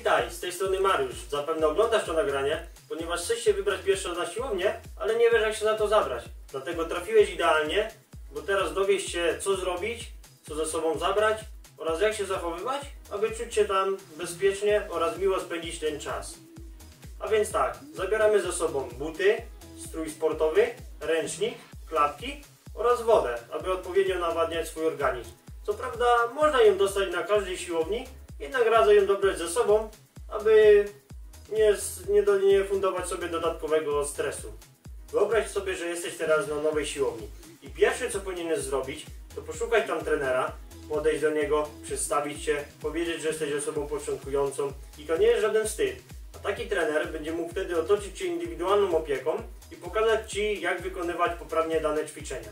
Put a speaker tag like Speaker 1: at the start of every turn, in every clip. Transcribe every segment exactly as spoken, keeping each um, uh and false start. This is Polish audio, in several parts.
Speaker 1: Witaj, z tej strony Mariusz. Zapewne oglądasz to nagranie, ponieważ chcesz się wybrać pierwszy raz na siłownię, ale nie wiesz, jak się na to zabrać. Dlatego trafiłeś idealnie, bo teraz dowiesz się, co zrobić, co ze sobą zabrać oraz jak się zachowywać, aby czuć się tam bezpiecznie oraz miło spędzić ten czas. A więc tak, zabieramy ze sobą buty, strój sportowy, ręcznik, klapki oraz wodę, aby odpowiednio nawadniać swój organizm. Co prawda można ją dostać na każdej siłowni, jednak radzę ją dobrać ze sobą, aby nie, nie, do, nie fundować sobie dodatkowego stresu. Wyobraź sobie, że jesteś teraz na nowej siłowni i pierwsze, co powinieneś zrobić, to poszukać tam trenera, podejść do niego, przedstawić się, powiedzieć, że jesteś osobą początkującą i to nie jest żaden wstyd. A taki trener będzie mógł wtedy otoczyć Cię indywidualną opieką i pokazać Ci, jak wykonywać poprawnie dane ćwiczenia.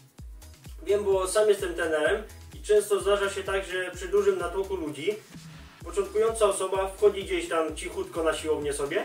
Speaker 1: Wiem, bo sam jestem trenerem i często zdarza się tak, że przy dużym natłoku ludzi początkująca osoba wchodzi gdzieś tam cichutko na siłownię sobie,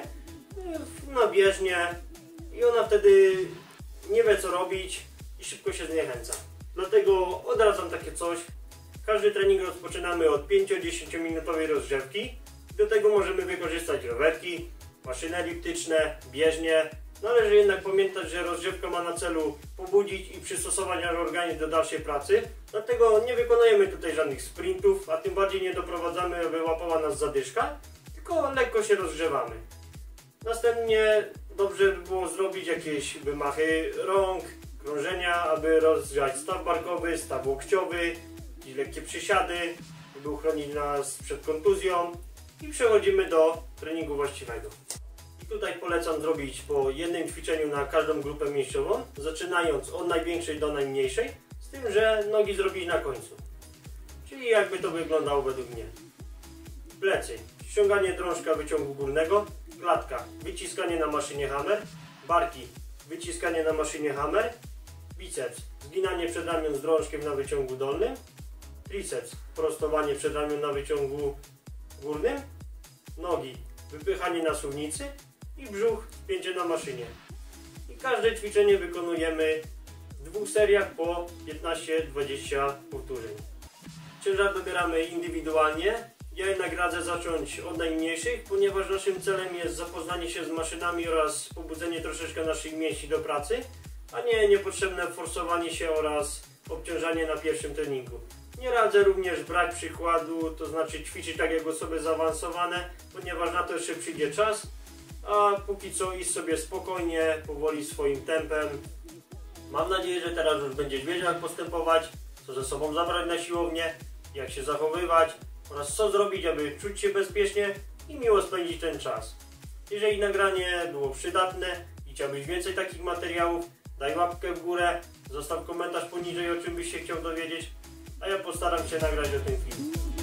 Speaker 1: na bieżnię i ona wtedy nie wie, co robić i szybko się zniechęca. Dlatego odradzam takie coś. Każdy trening rozpoczynamy od pięcio-dziesięciominutowej rozgrzewki. Do tego możemy wykorzystać rowerki, maszyny eliptyczne, bieżnie. Należy jednak pamiętać, że rozgrzewka ma na celu pobudzić i przystosować nasz organizm do dalszej pracy. Dlatego nie wykonujemy tutaj żadnych sprintów, a tym bardziej nie doprowadzamy, aby łapała nas zadyszka, tylko lekko się rozgrzewamy. Następnie dobrze by było zrobić jakieś wymachy rąk, krążenia, aby rozgrzać staw barkowy, staw łokciowy, jakieś lekkie przysiady, by uchronić nas przed kontuzją i przechodzimy do treningu właściwego. I tutaj polecam zrobić po jednym ćwiczeniu na każdą grupę mięśniową, zaczynając od największej do najmniejszej, z tym, że nogi zrobić na końcu. Czyli jakby to wyglądało według mnie. Plecy, ściąganie drążka wyciągu górnego, klatka, wyciskanie na maszynie hammer, barki, wyciskanie na maszynie hammer, biceps, zginanie przedramion z drążkiem na wyciągu dolnym, triceps, prostowanie przedramion na wyciągu górnym, nogi, wypychanie na suwnicy i brzuch, spięcie na maszynie. I każde ćwiczenie wykonujemy w dwóch seriach po piętnaście do dwudziestu powtórzeń. Ciężar dobieramy indywidualnie. Ja jednak radzę zacząć od najmniejszych, ponieważ naszym celem jest zapoznanie się z maszynami oraz pobudzenie troszeczkę naszych mięśni do pracy, a nie niepotrzebne forsowanie się oraz obciążanie na pierwszym treningu. Nie radzę również brać przykładu, to znaczy ćwiczyć tak jak osoby zaawansowane, ponieważ na to jeszcze przyjdzie czas, a póki co iść sobie spokojnie, powoli swoim tempem. Mam nadzieję, że teraz już będziesz wiedział, jak postępować, co ze sobą zabrać na siłownię, jak się zachowywać oraz co zrobić, aby czuć się bezpiecznie i miło spędzić ten czas. Jeżeli nagranie było przydatne i chciałbyś więcej takich materiałów, daj łapkę w górę, zostaw komentarz poniżej, o czym byś się chciał dowiedzieć, a ja postaram się nagrać o tym film.